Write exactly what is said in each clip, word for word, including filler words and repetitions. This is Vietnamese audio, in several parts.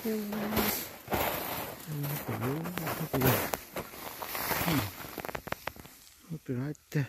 Copyright.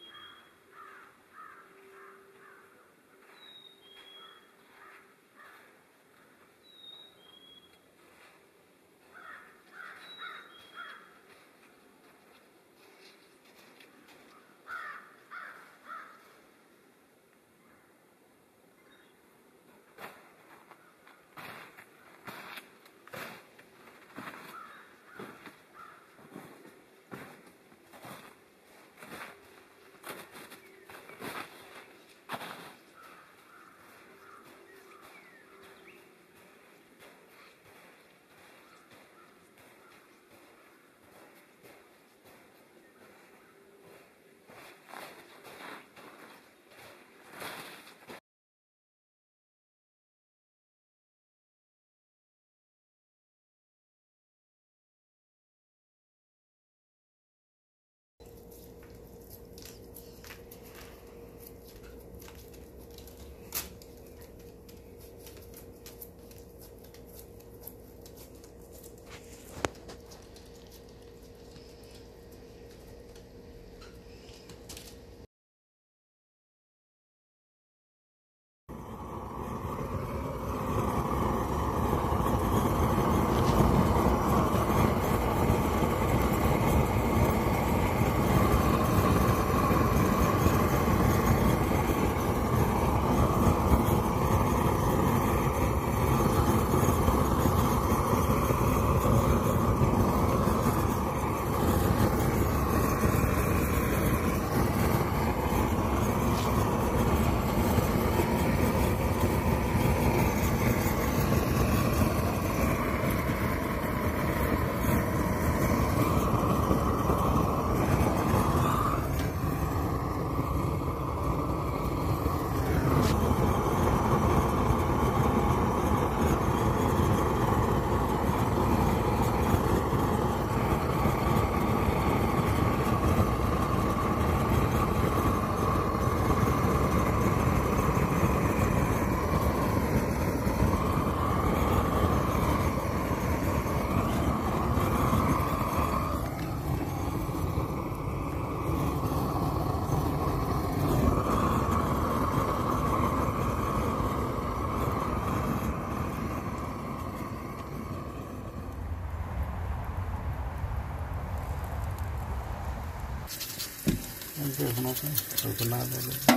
Không nó cái rồi cái nào đó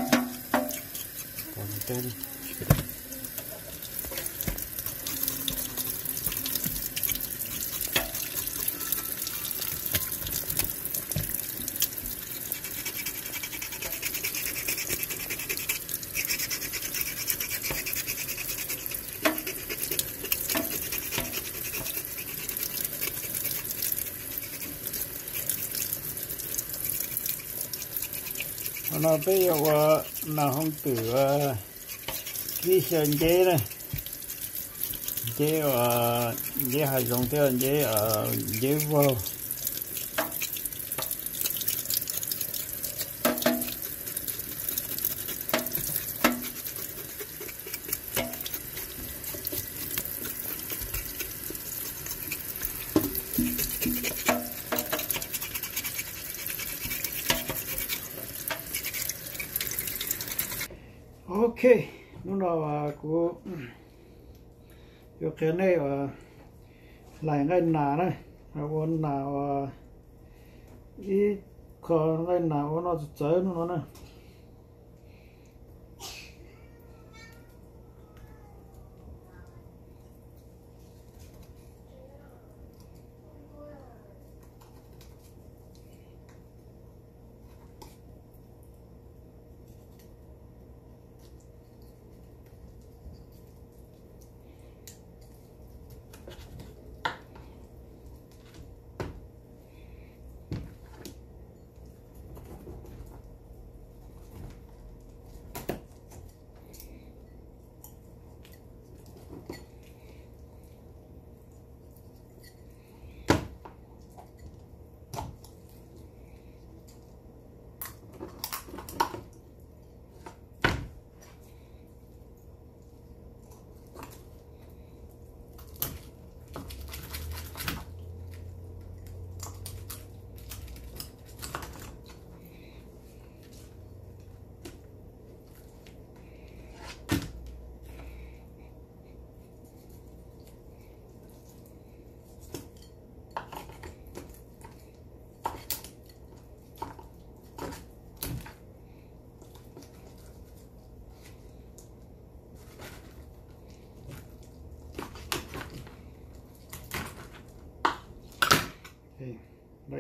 còn tên nó bây giờ là không tử cái sơn chế này chế ở chế hai dòng theo chế ở chế vô ok lúc nào của cái cái này lại ngay nà này còn nào ít còn ngay nào nó chơi nó này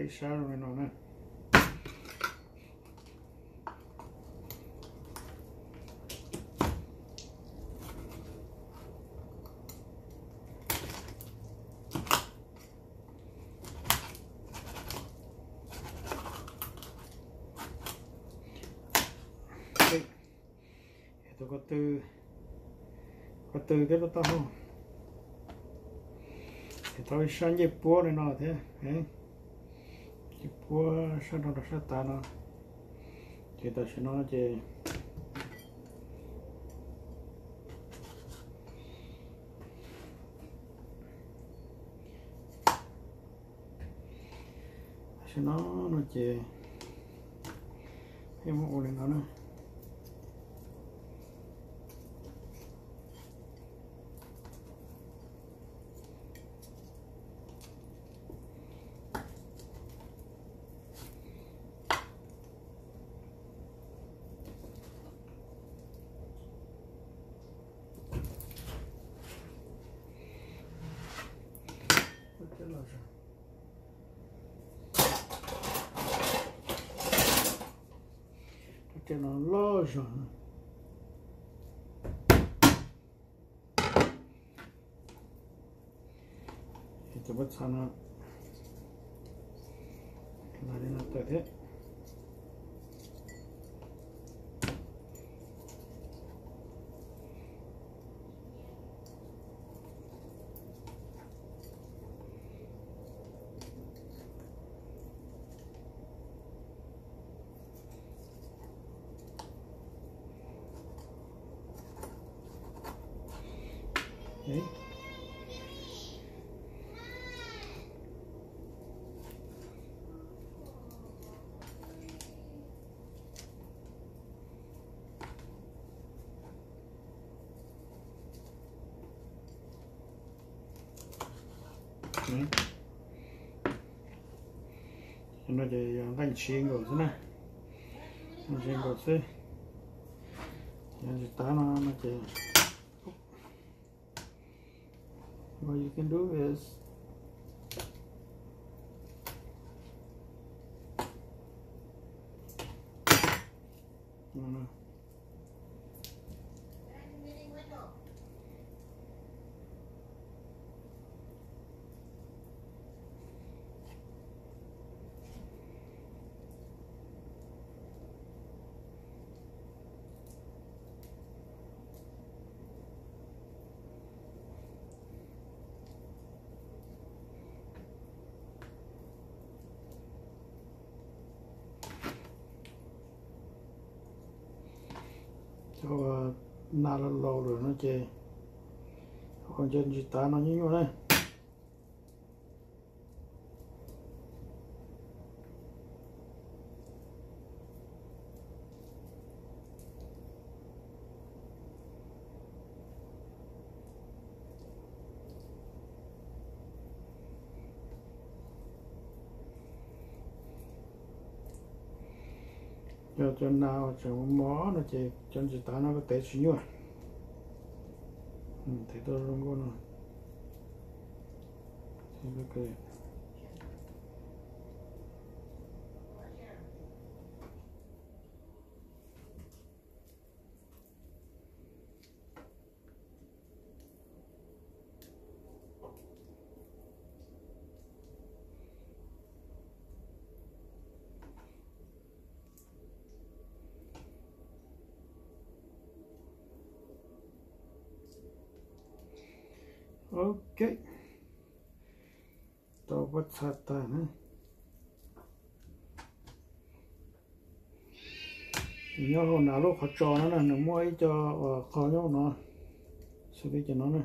lấy sao rồi nó nè tôi có từ có từ cái nó to không thì tôi sang nhịp búa này nó thế đấy nhịp búa sang nó là sang ta nó thì tôi sẽ nói về sẽ nó nó về cái mũ này nó nữa cho nó lo rồi thì tôi bắt sang nó là đi nó tới thế đấy đấy nó để đánh chiên rồi thế này đánh chiên rồi thế thì ta nó nó chỉ what you can do is no, no. cho nà là lâu rồi nó chơi còn trên gì ta nó như vậy cho cho nào cho mỏ nó chỉ cho chỉ ta nó có thể xíu nhua thấy tôi không có nó thì ok ok tôi bắt sát ta nữa nhớ hồi nào lúc họ cho nó là nó mua cho khó nhớ nó xử lý cho nó này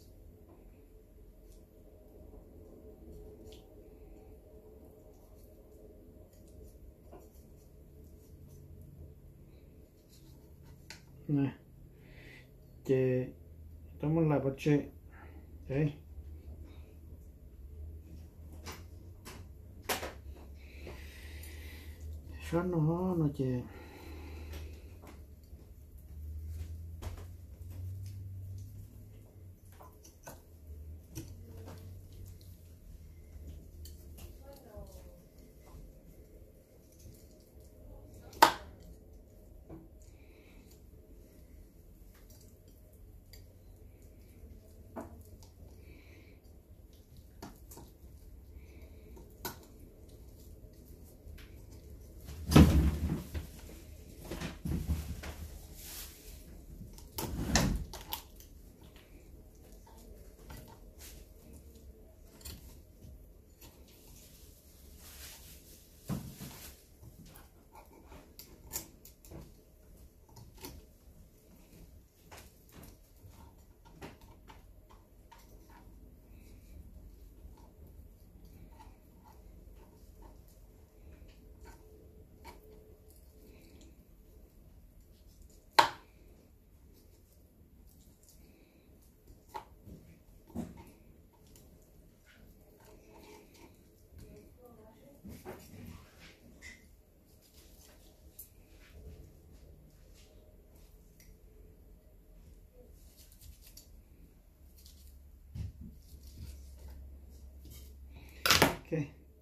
này chè tôi muốn lại bật chè đấy sáng nó nó chè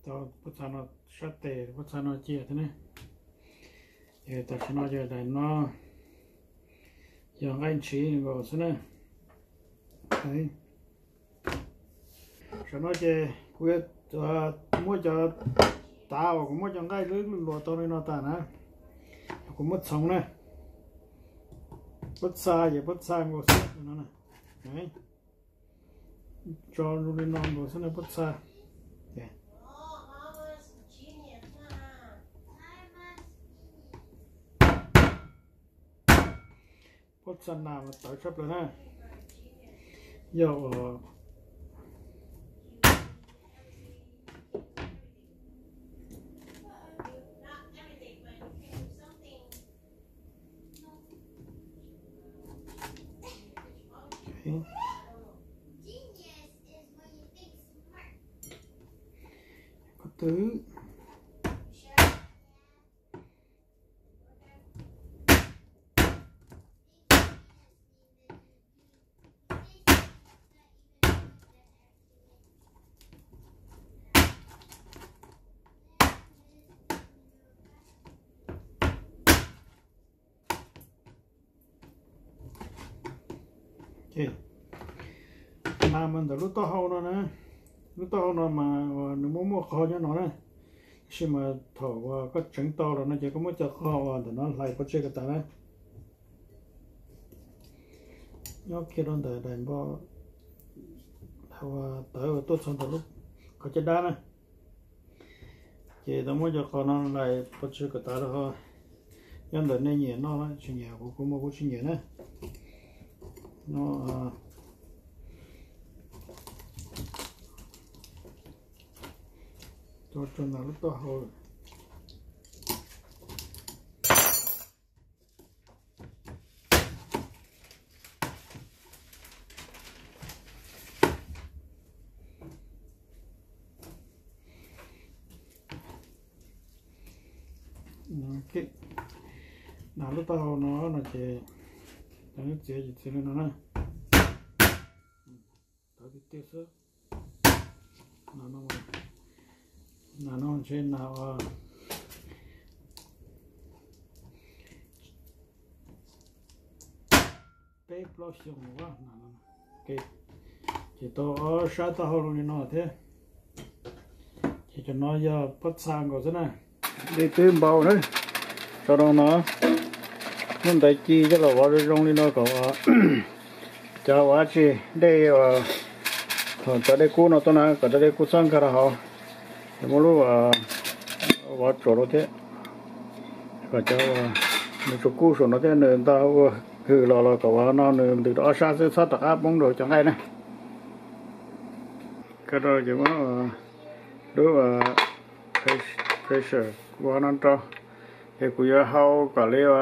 tao bút sa nó sát tệ bút sa nó chia thế này để ta cho nó giờ để nó giờ anh chỉ vào thế này đấy cho nó chơi quyết mua cho tao cũng mua cho ngay lưới lúa tao này nó tàn á cũng mất sống này bút sa vậy bút sa vào thế nó này đấy cho nó lên non vào thế này bút sa bút sa nào mà tới sắp rồi ha giờ có thứ okay. Mà mình đã lúc to hậu nó nè lúc to hậu nó mà nếu muốn mua kho cho nó nè khi mà thổ có trứng to rồi nó chỉ có một chợ kho thì nó lại có chơi cái ta đấy nhóc kia nó để để bao thầu tới tốt xong từ lúc có chơi đá này chỉ tao muốn cho kho nó lại có chơi cái ta đó nhân để nên nhẹ nó chuyện nhẹ của cũng một chuyện nhẹ này nó cho cho nó lúc to hồi cái nào lúc to hồi nó là chỉ nó chỉ chỉ chỉ nó này tao đi tiếp sức nó nó nó nó trên nào cái plaws dùng quá cái chỉ to sát tao hồi rồi nó thế chỉ cho nó giờ bắt sang rồi thế này để tìm bao đấy sau đó nó nó đại chi cái là vào trong đi nó có cho quá chi đây ở cho đây cú nó to na cả đây cú sang cả họ một lúc vào chỗ đó thế và cho một số cú số nó thế nữa tao cứ lo lo có nó nữa từ đó sang sẽ sát tất bóng rồi chẳng hay này cái đó chỉ có đối với pressure của nó to thì cũng như hao cả liệu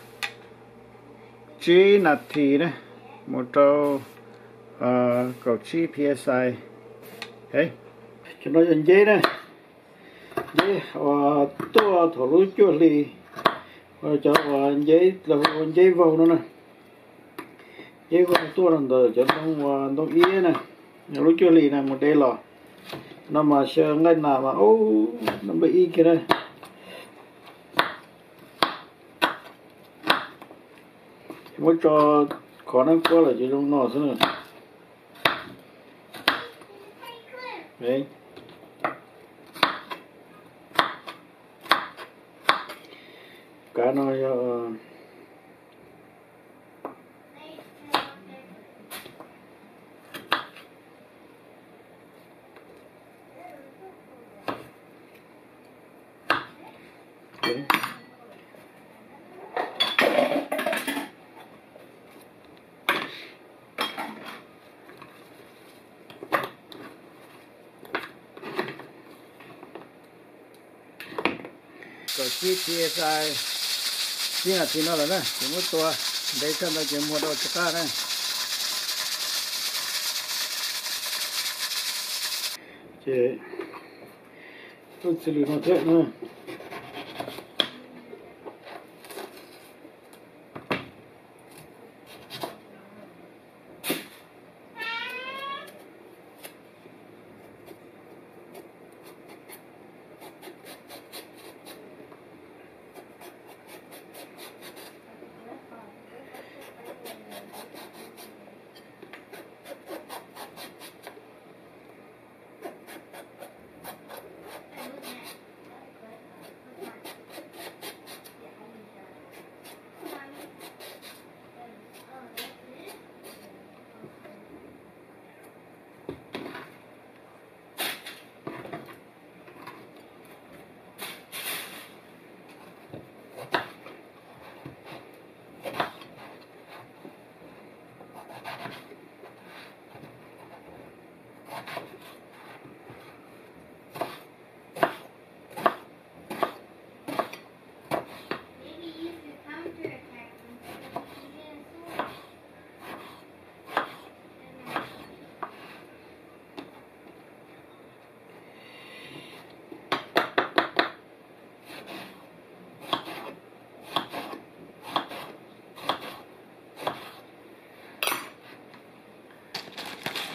chỉ nát thì đấy một trâu cầu chỉ psi đấy cho nó dần dễ này dễ và to thổ lúa chua lì và cho dễ là dễ vào nó này dễ vào to là đời cho nó nó ý này lúa chua lì này một đây lò nó mà sợ ngay nào mà ô nó bị ý kia đây mới cho khó năng quá là chỉ trong nọ thế này đấy cá nó uh, đấy. Chỉ chia sai chỉ là chỉ nó là nè chỉ một tua để cho nó chỉ một đầu txha này chỉ tôi xử lý nó thế nữa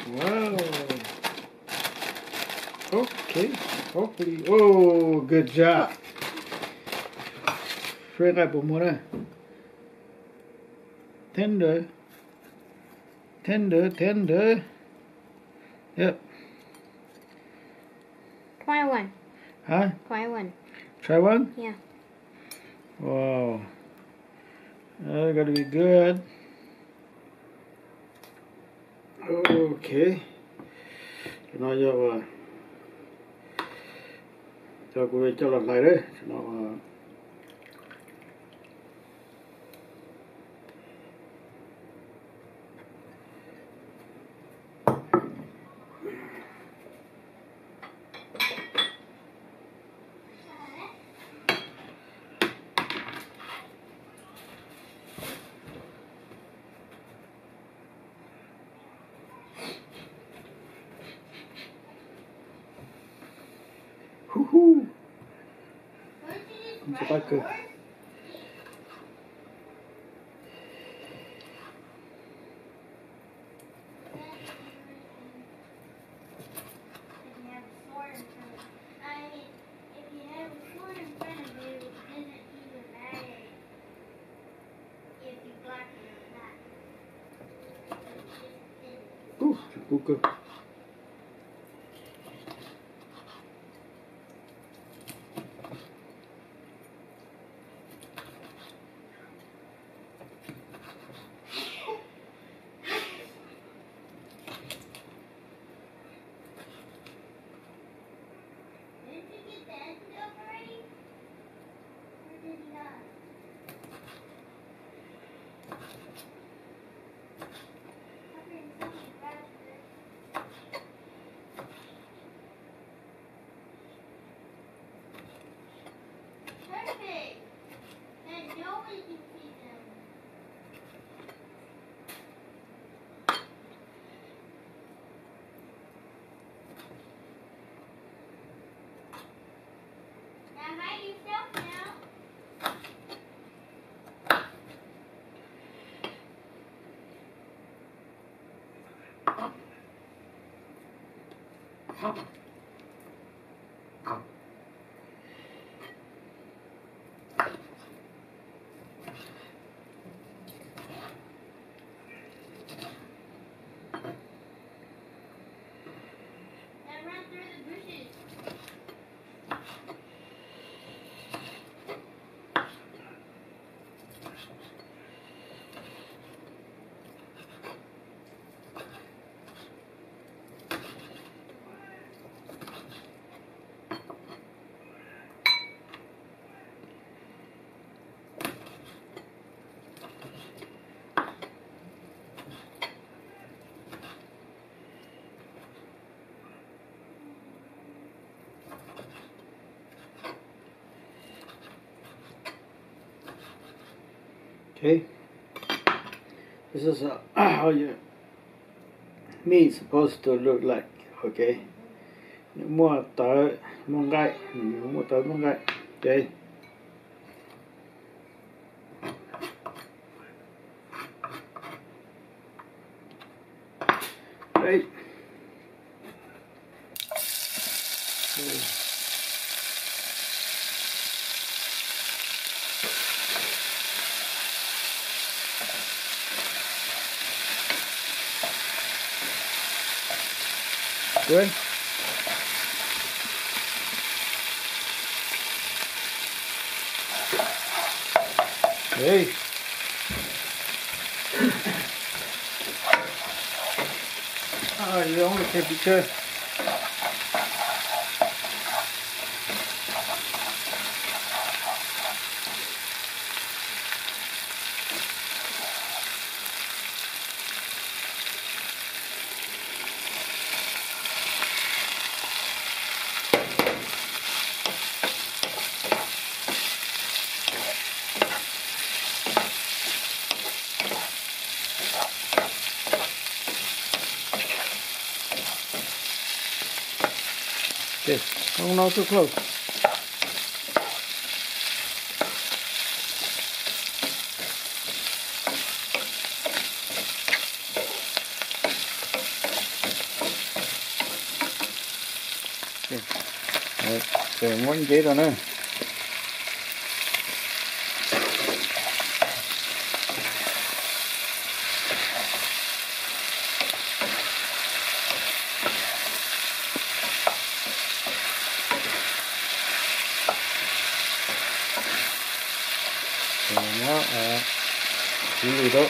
Wow. Okay. Hopefully. Oh, good job. Fry lại bộ mùa này. Tender. Tender, tender. Yep. Try one. Huh? Try one. Try one? Yeah. Wow. That gotta be good. Okay. Cho nó vô cho cô cho lọt lại đấy. Cho nó Woohoo! Không có cơ. Ooh, cooker. Okay, this is uh, how your meat is supposed to look like. Okay, mua tờ mông gai, mua tờ mông gai. Okay. Right. Okay. Good. Hey. Oh, you don't want to take picture. Okay, don't go too close. Đấy, để muốn chế rồi nè. Nó à, chỉ gì đó.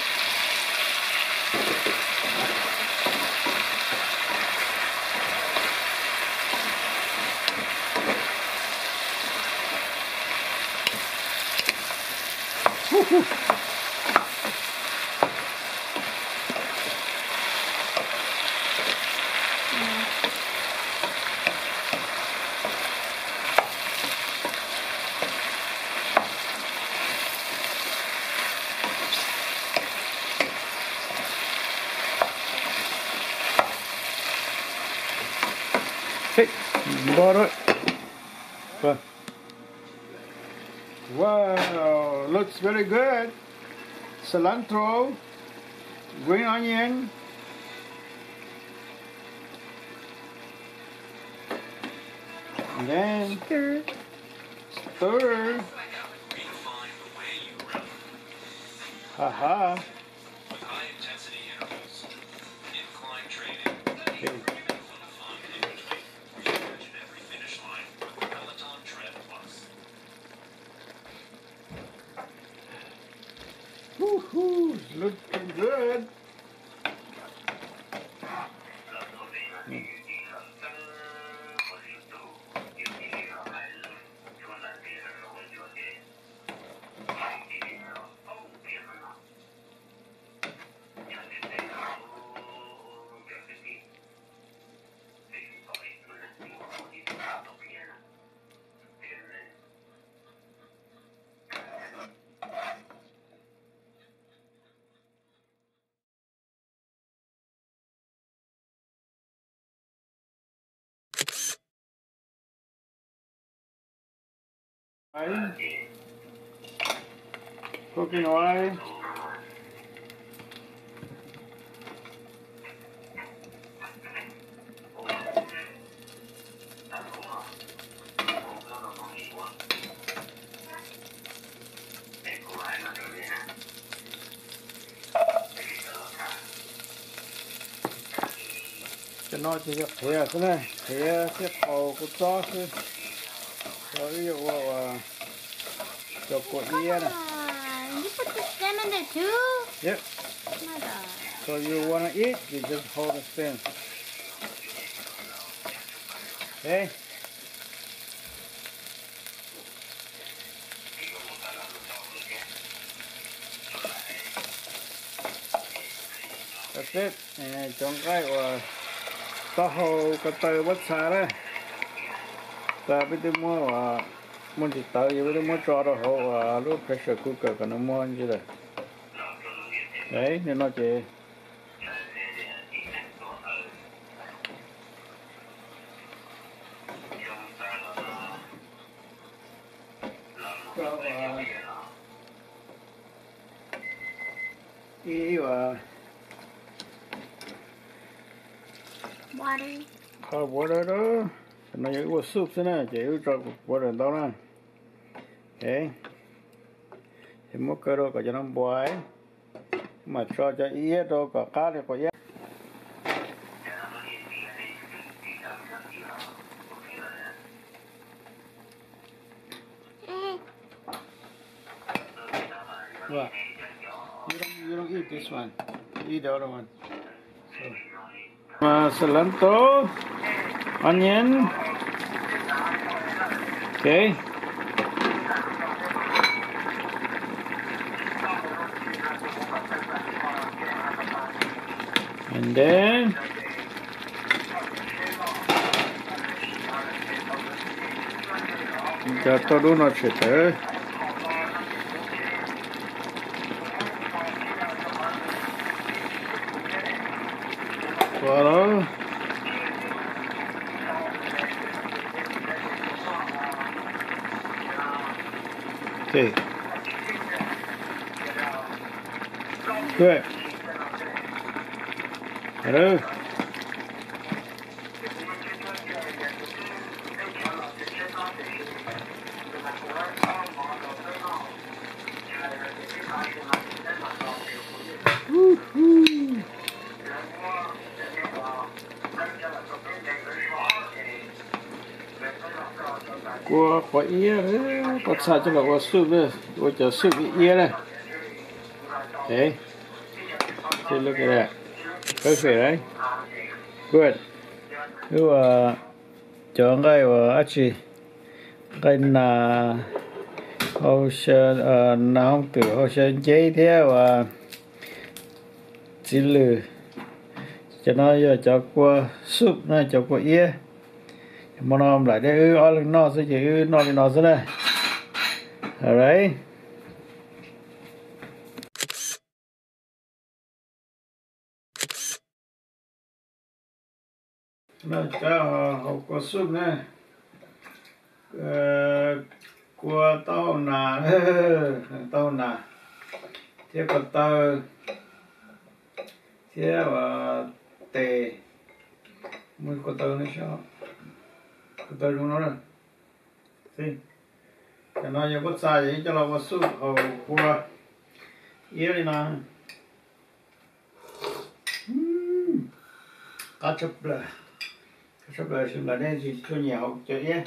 Okay, bought it. But, wow, looks very good. Cilantro, green onion, and then stir. Stir. Haha. Okay. Woohoo! Looking good. Mm. Oil. Cooking oil. Cho nó chỉ được thế thế này, thế xếp hầu của chó thôi. Cho ví dụ uh, cho cuộn đĩa này. You put the stem in there too? Yep. Oh my god. So you wanna eat, you just hold the stem. Okay. That's it. And chọn cái uh, có hồ có tơ bắt xa đấy. Ta biết được mua uh, muốn thì tơ gì biết được mua cho đó hồ uh, lúc pressure cooker còn nó mua như thế. Đấy nên nó chỉ cho uh, ý và Water. hot water đó nó như cái soup thế này chỉ cho water đó nè. Okay. Thì mua cái đó có cho nó boil mà cho cho ý đó có cá thì có ý. What? You don't you don't eat this one. You eat the other one. So. Uh, cilantro, onion. Okay. And then got to do not shit there. Voilà. Okay. Good. Hello. Cua quả ía đấy, có sao cho là quả súp đấy, quả cho súp ía này. Đấy, take a look at that. Perfect, right? Good. Cứ uh, chọn cái và actually cái là họ sẽ uh, nào không tự họ sẽ chế theo và chỉ lử cho nó giờ cho qua súp nó cho qua ía mà nó lại đây ư ở lên nó sẽ chỉ ư nó lên nó sẽ đây. Alright. Nó cho họ qua súp này. Qua tàu nà tàu nà thế còn tàu thế và tê mới có tàu nữa sao có tàu luôn đó xin cho nó giờ có xài gì cho nó có súp hầu qua ía đi nào cá chép bờ cá chép bờ xin là đây gì cho nhiều học cho ía.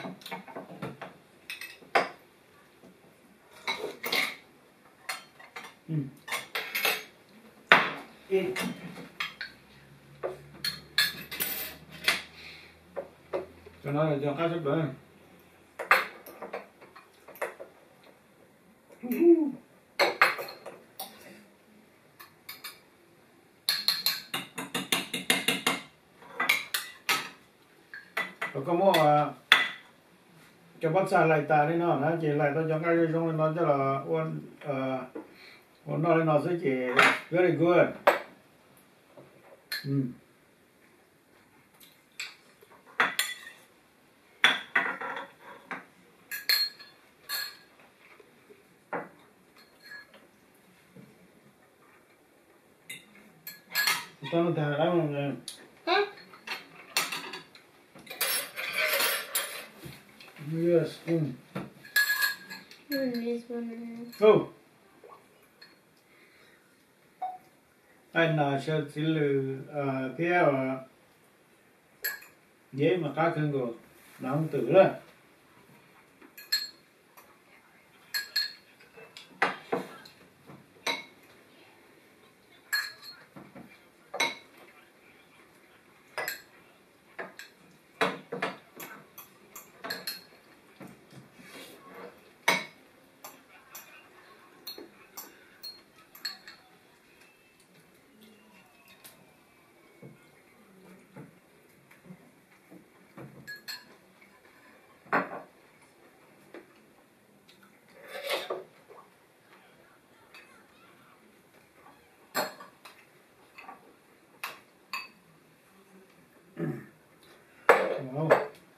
Mm. Eat. Cho nó là cho cá súp nữa. Rồi có mua à, cho bác xa lại ta đi nó, nó chỉ lại tôi cho cái gì trong nó cho là uốn uốn nó nó sẽ chỉ very good. Mm. Tao nó thả lắm rồi. Yes. Mm. Mm, this one. Oh. Anh là sẽ chỉ lử theo dễ mà cá cưng rồi nó không tử đó. Wow.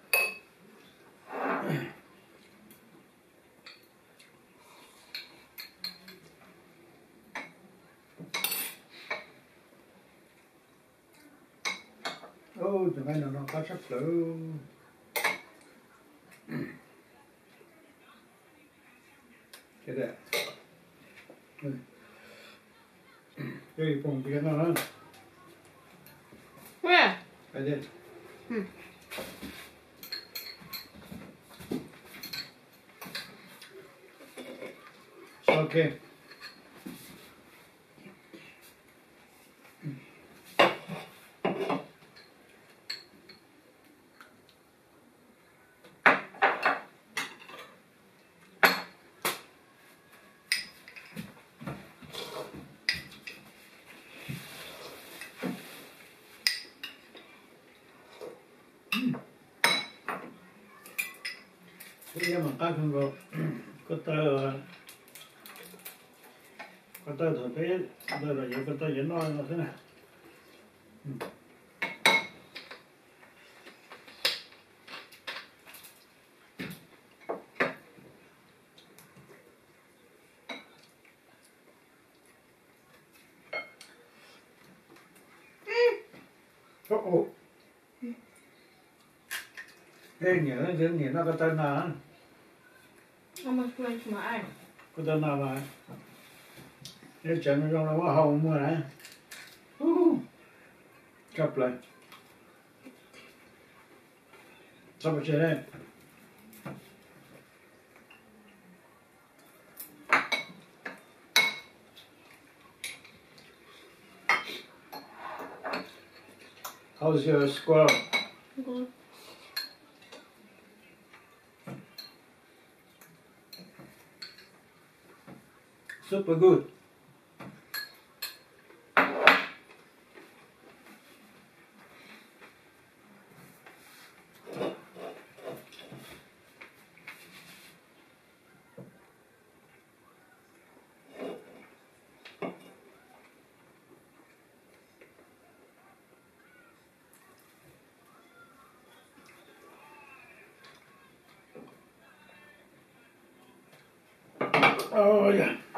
Oh, the man nó có sắp lửa. Cái đấy. Cái phòng cái nó đó. Where? I did. Hmm. Okay. Cái mà cá không có có tơ có tơ thổi phế đây là những con tơ diễn nói là thế này. Oh oh. Đây nhớ đến nhớ nó có tên nào? How much lunch mà ai? Có tên nào là? Nếu chẳng nó trong nó hồng mua nè. Cặp lại. Sao mà chơi đây? How's your squirrel? Good. Super good. Oh yeah.